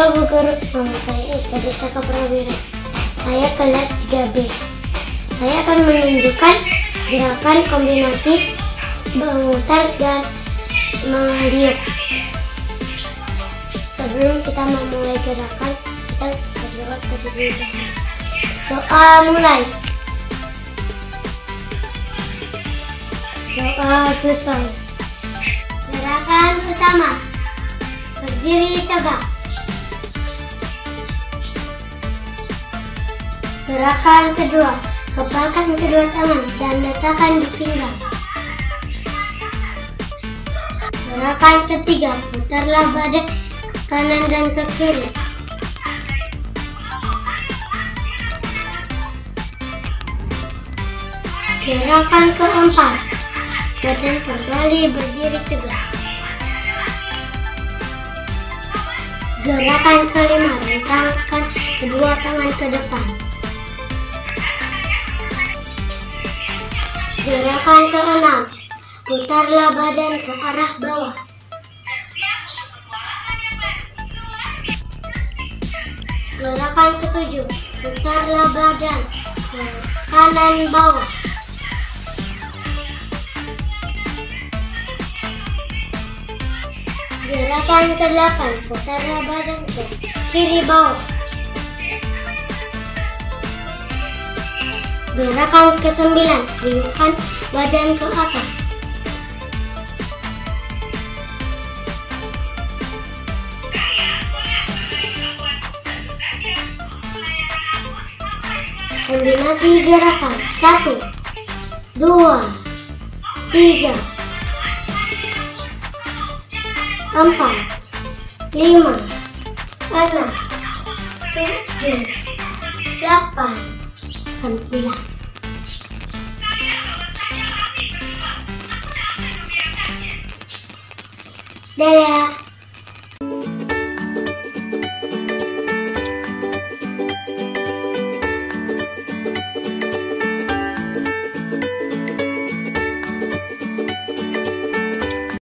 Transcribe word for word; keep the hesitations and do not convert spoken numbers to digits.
Halo Bu Guru, nama saya Eka Desaka Prawira. Saya kelas tiga B. Saya akan menunjukkan gerakan kombinasi memutar dan meliuk. Sebelum kita memulai gerakan, kita berdoa terlebih dahulu. Doa mulai. Doa selesai. Gerakan pertama, berdiri tegak. Gerakan kedua, kepalkan kedua tangan dan letakkan di pinggang. Gerakan ketiga, putarlah badan ke kanan dan ke kiri. Gerakan keempat, badan kembali berdiri tegak. Gerakan kelima, rentangkan kedua tangan ke depan. Gerakan keenam, putarlah badan ke arah bawah. Gerakan ketujuh, putarlah badan ke kanan bawah. Gerakan kedelapan, putarlah badan ke kiri bawah. Gerakan kesembilan, tiupkan badan ke atas. Kombinasi gerakan satu, dua, tiga, empat, lima, enam, tujuh, delapan, sembilan. Dadah.